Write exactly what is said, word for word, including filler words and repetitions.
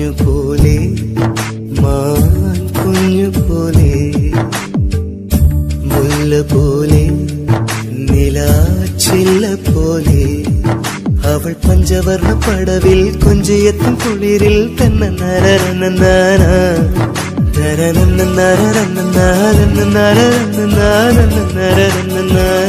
കുഞ്ഞു പോലെ മാൻ കുഞ്ഞു പോലെ മുല്ല പോലെ നിലാച്ചില്ല പോലെ അവൾ പഞ്ചവർണ്ണ പടവിൽ കൊഞ്ചിയെത്തും കുളിരിൽ തന്നെ നരനന്നാന നരനന്ന നരനന്ന നരനന്ന നരനന്ന നരനന്ന